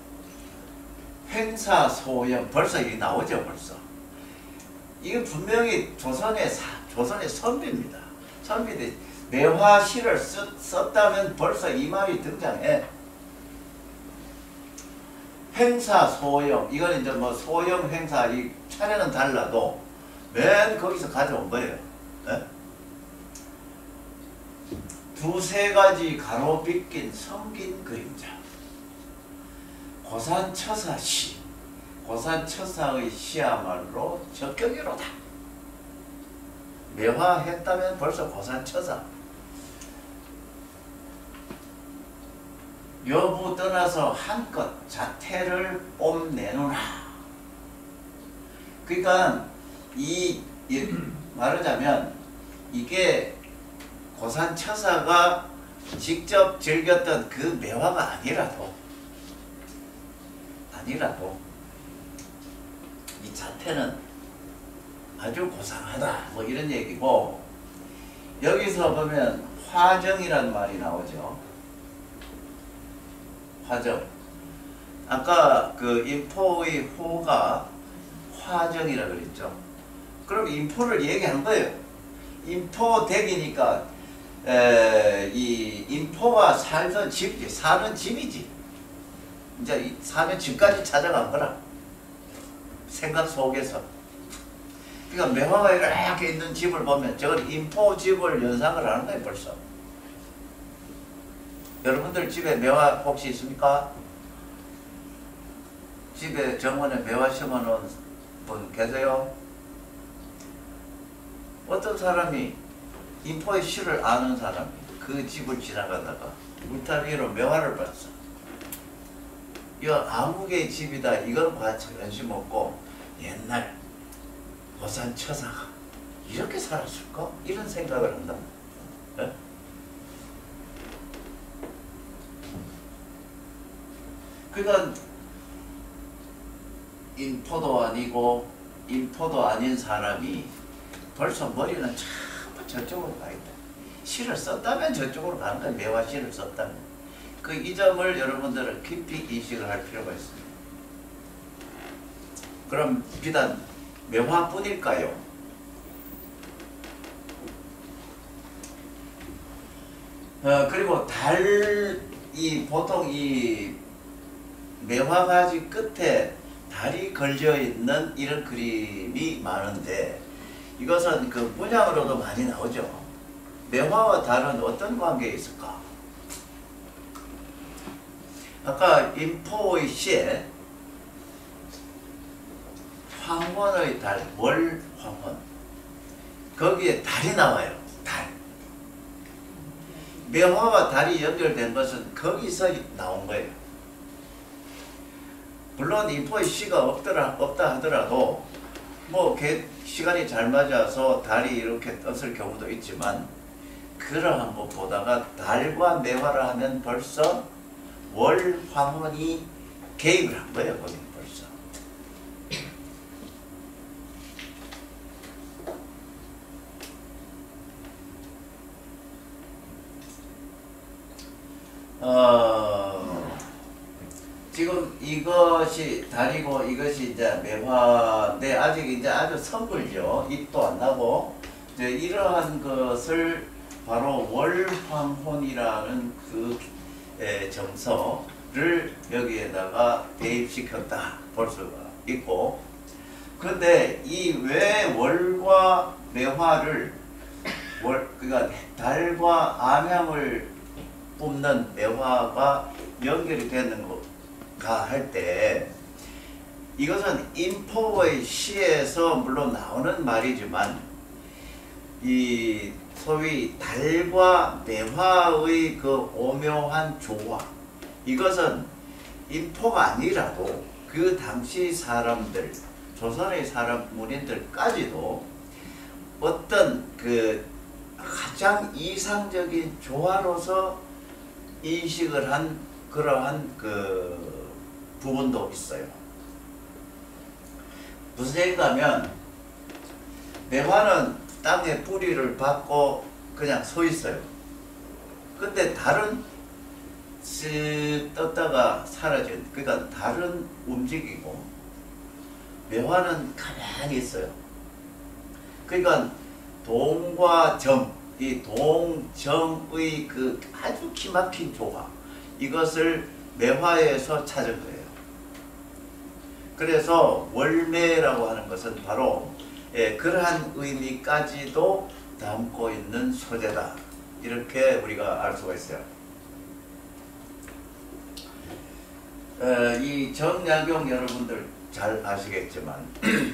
횡사소형, 벌써 이게 나오죠. 벌써 이게 분명히 조선의 선비입니다. 선비들 매화 시를 썼다면 벌써 이 말이 등장해. 횡사소형, 이건 이제 뭐 소형 횡사, 이 차례는 달라도 맨 거기서 가져온 거예요. 두세 가지 가로 빗긴 성긴 그림자. 고산처사시. 고산처사의 시야말로 적격이로다. 매화했다면 벌써 고산처사. 여부 떠나서 한껏 자태를 뽐내노라. 그러니까 말하자면 이게 고산처사가 직접 즐겼던 그 매화가 아니라도 이 자태는 아주 고상하다 뭐 이런 얘기고, 여기서 보면 화정이란 말이 나오죠. 화정. 아까 그 인포의 호가 화정이라 그랬죠. 그럼 인포를 얘기한 거예요. 인포댁이니까 이 인포가 살던 집이지, 사는 집이지. 이제 사는 집까지 찾아간 거라. 생각 속에서. 그러니까 매화가 이렇게 있는 집을 보면 저건 인포 집을 연상을 하는 거예요, 벌써. 여러분들 집에 매화 혹시 있습니까? 집에 정원에 매화 심어놓은 분 계세요? 어떤 사람이 인포의 시를 아는 사람이 그 집을 지나가다가 울타리 위로 매화를 봤어. 이거 아무개의 집이다. 이걸 관심 없고 옛날 고산처사가 이렇게 살았을까? 이런 생각을 한다. 예? 그러니까 인포도 아니고 인포도 아닌 사람이 벌써 머리는 전부 저쪽으로 가 있다. 시를 썼다면 저쪽으로 가는 거야. 매화 시를 썼다면. 그 이 점을 여러분들은 깊이 인식을 할 필요가 있습니다. 그럼 비단 매화뿐일까요? 그리고 보통 이 매화가지 끝에 달이 걸려 있는 이런 그림이 많은데 이것은 그 문양으로도 많이 나오죠. 매화와 달은 어떤 관계에 있을까? 아까 인포의 시에 황혼의 달, 월황혼 거기에 달이 나와요. 달. 매화와 달이 연결된 것은 거기서 나온 거예요. 물론 인포의 시가 없다 하더라도 뭐 시간이 잘 맞아서 달이 이렇게 떴을 경우도 있지만 그러한 거 보다가 달과 매화를 하면 벌써 월황혼이 개입을 한 거예요. 거기는 벌써. 지금 이것이 달이고 이것이 이제 매화인데 아직 이제 아주 선글죠. 잎도 안 나고 이제 이러한 것을 바로 월황혼이라는 그 정서를 여기에다가 대입시켰다 볼 수가 있고, 그런데 이 왜 월과 매화를 그러니까 달과 암양을 뿜는 매화가 연결이 되는 것가 할 때 이것은 인포의 시에서 물론 나오는 말이지만 이 소위 달과 매화의 그 오묘한 조화, 이것은 인포가 아니라도 그 당시 사람들, 조선의 사람 문인들까지도 어떤 그 가장 이상적인 조화로서 인식을 한 그러한 그 부분도 있어요. 무슨 얘기냐면 매화는 땅에 뿌리를 받고 그냥 서 있어요. 근데 달은 쓱 떴다가 사라진, 그러니까 달은 움직이고 매화는 가만히 있어요. 그러니까 동과 정, 이 동정의 그 아주 기막힌 조화, 이것을 매화에서 찾은 거예요. 그래서 월매라고 하는 것은 바로 그러한 의미까지도 담고 있는 소재다, 이렇게 우리가 알 수가 있어요. 이 정약용 여러분들 잘 아시겠지만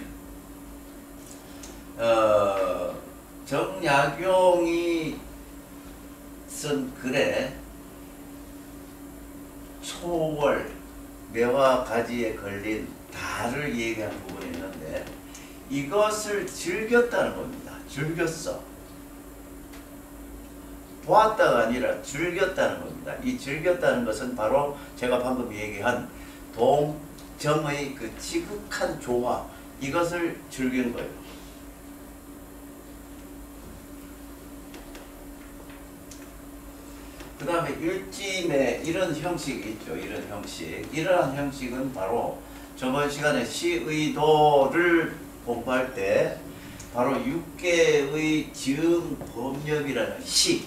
정약용이 쓴 글에 초월, 매화 가지에 걸린 달을 얘기한 부분이 있는데 이것을 즐겼다는 겁니다. 즐겼어. 보았다가 아니라 즐겼다는 겁니다. 이 즐겼다는 것은 바로 제가 방금 얘기한 동정의 그 지극한 조화, 이것을 즐긴 거예요. 그 다음에 일찜의 이런 형식이 있죠. 이런 형식. 이러한 형식은 바로 저번 시간에 시의도를 공부할 때 바로 육계의 지음법력이라는 시,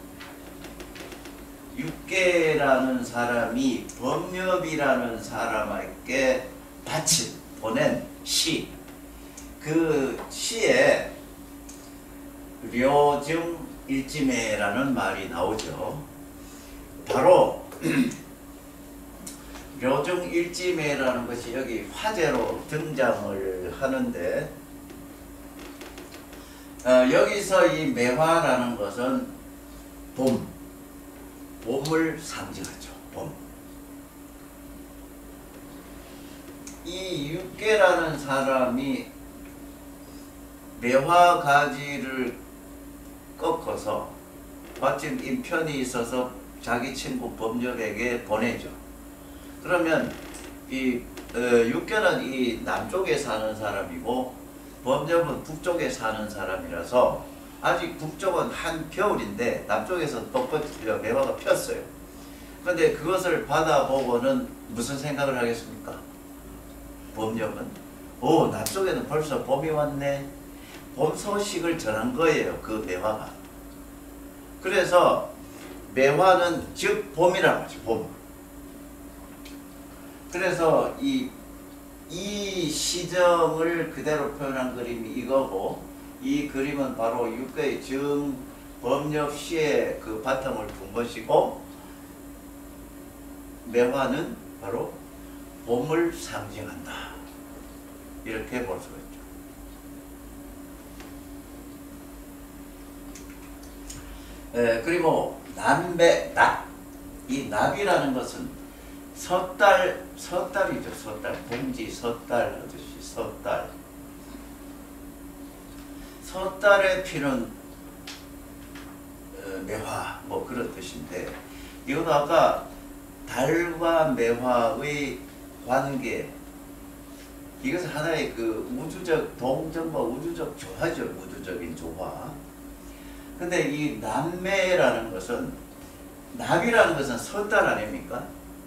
육계라는 사람이 법력이라는 사람에게 보낸 시, 그 시에 료증 일지매라는 말이 나오죠. 바로 료증 일지매라는 것이 여기 화제로 등장을 하는데 여기서 이 매화라는 것은 봄을 상징하죠. 봄. 이 육계라는 사람이 매화 가지를 꺾어서 마침 인편이 있어서 자기 친구 범접에게 보내죠. 그러면 이 육견은 이 남쪽에 사는 사람이고 범접은 북쪽에 사는 사람이라서 아직 북쪽은 한겨울인데 남쪽에서 벚꽃 매화가 폈어요. 그런데 그것을 받아보고는 무슨 생각을 하겠습니까? 범접은 남쪽에는 벌써 봄이 왔네. 봄 소식을 전한 거예요. 그 매화가. 그래서 매화는 즉 봄이라고 하죠. 봄. 그래서 이 시정을 그대로 표현한 그림이 이거고, 이 그림은 바로 육가의 정범접시의 그 바탕을 둔 것이고, 매화는 바로 봄을 상징한다. 이렇게 볼 수가 있죠. 그리고 남배, 이 납이라는 것은 섣달이죠. 섣달, 봉지, 섣달 하듯이 섣달. 섣달에 피는 매화, 뭐 그런 뜻인데, 이것도 아까 달과 매화의 관계, 이것은 하나의 그 우주적 동정과 우주적 조화죠. 우주적인 조화. 근데 이 남매라는 것은, 납이라는 것은 섣달 아닙니까?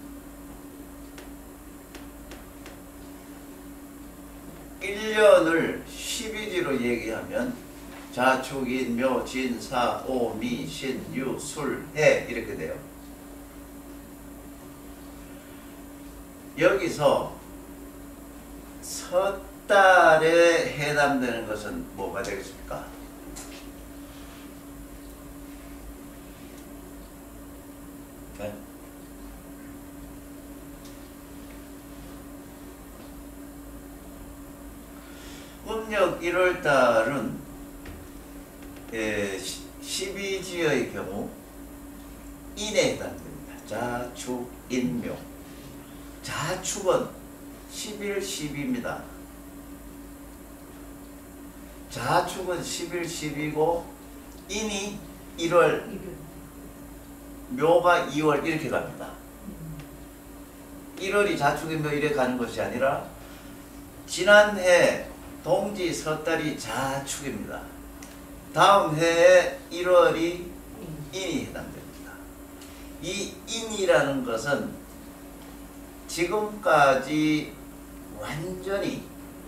일년을 12지로 얘기하면 자축, 인, 묘, 진, 사, 오, 미, 신, 유, 술, 해 이렇게 돼요. 여기서 섣달에 해당되는 것은 뭐가 되겠습니까? 네? 음력 1월달은 12지의 경우 인에 해당됩니다. 자축, 인묘. 자축은 11, 12입니다. 자축은 11, 12고 인이 1월, 묘가 2월 이렇게 갑니다. 1월이 자축인 묘 이렇게 가는 것이 아니라 지난해 동지 섣달이 자축입니다. 다음 해에 1월이 인이 해당됩니다. 이 인이라는 것은 지금까지 완전히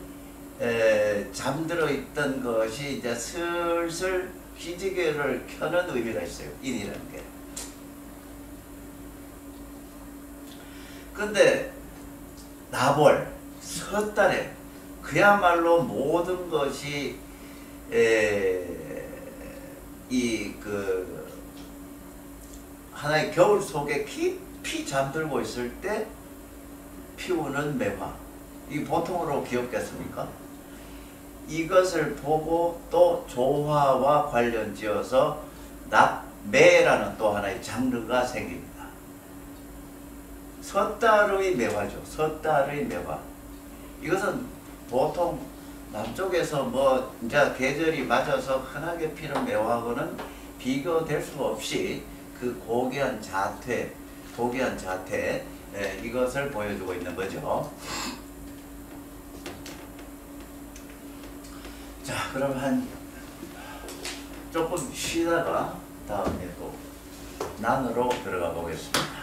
잠들어 있던 것이 이제 슬슬 희지개를 켜는 의미가 있어요. 인이라는 게. 근데 나벌, 섣달에 그야말로 모든 것이 하나의 겨울 속에 깊이 잠들고 있을 때 피우는 매화. 이 보통으로 귀엽겠습니까? 이것을 보고 또 조화와 관련지어서 납매라는 또 하나의 장르가 생깁니다. 섣달의 매화죠. 섣달의 매화. 이것은 보통 남쪽에서 뭐 이제 계절이 맞아서 흔하게 피는 매화하고는 비교될 수가 없이 그 고귀한 자태, 이것을 보여주고 있는 거죠. 자, 그럼 조금 쉬다가 다음에 또 난으로 들어가 보겠습니다.